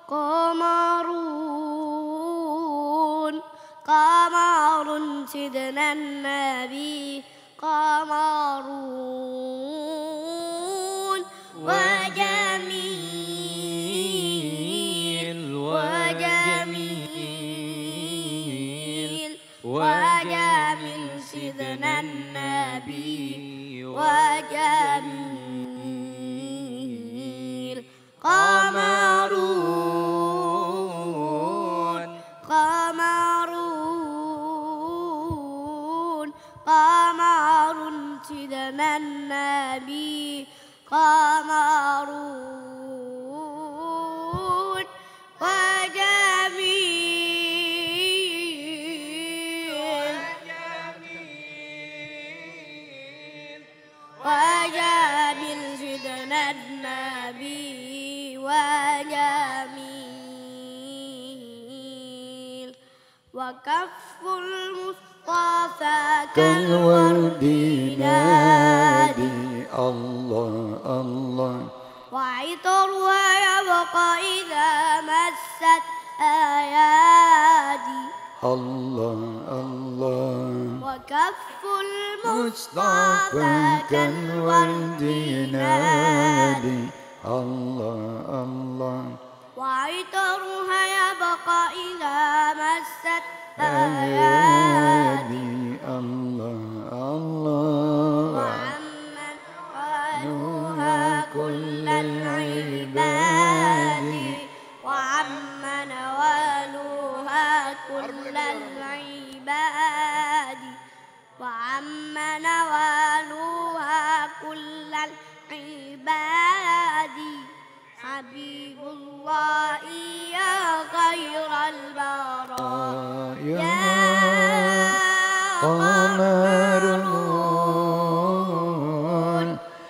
قمرون قمر سيدنا النبي قمرون وجميل وجميل وجميل سيدنا النبي وجميل قمرون قمرون قمر سيدنا النبي قمرون وجميل وجميل سيدنا النبي وجميل وكف المصطفى كالورد نادي الله الله وعطرها يبقى إذا مست أيادي الله الله وكف المصطفى كالورد نادي الله الله وعطرها يبقى إذا مست أيادي الله الله وعمن قالوها كل العباد وعمن والوها كل العباد وعمن والوها كل العباد حبيب الله يا خير البرايا قمرون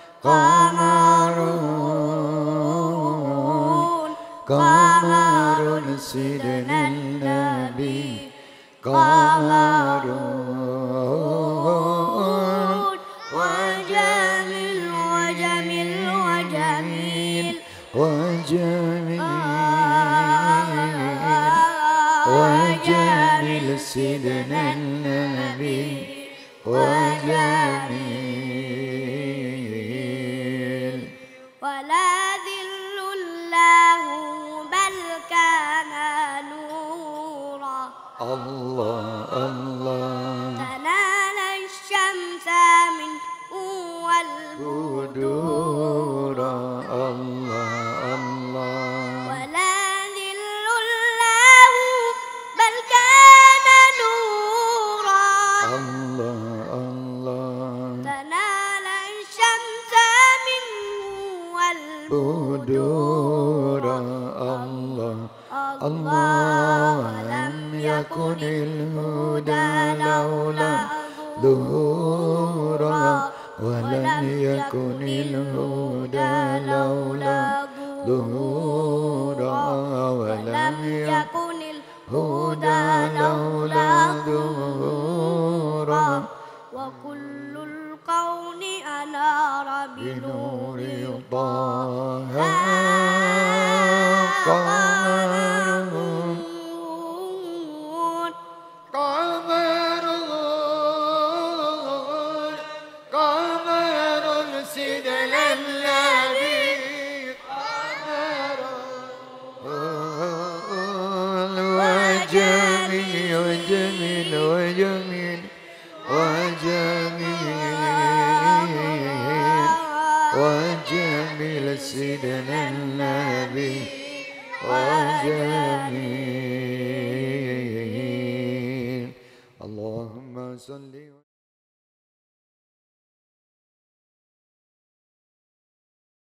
قمرون قمر سيدنا النبي قمرون وجميل وجميل وجميل وجميل وجميل سيدنا النبي وجميل ولا ذل له بل كان نورا الله الله تنال الشمس منه والبدور بدورا الله الله ولا ذل له بل كان نورا الله الله تنال الشمس منه والبدور بدورا الله الله لم يكن الهدى لولا ظهورا ولم يكن الهدى لولا ظهورا ولم يكن الهدى لولا ظهورا وكل الكون أنار بنور بنور طه قمرون قمر سيدنا النبي قمرون وجميل وجميل وجميل وجميل وجميل سيدنا النبي وجميل اللهم صل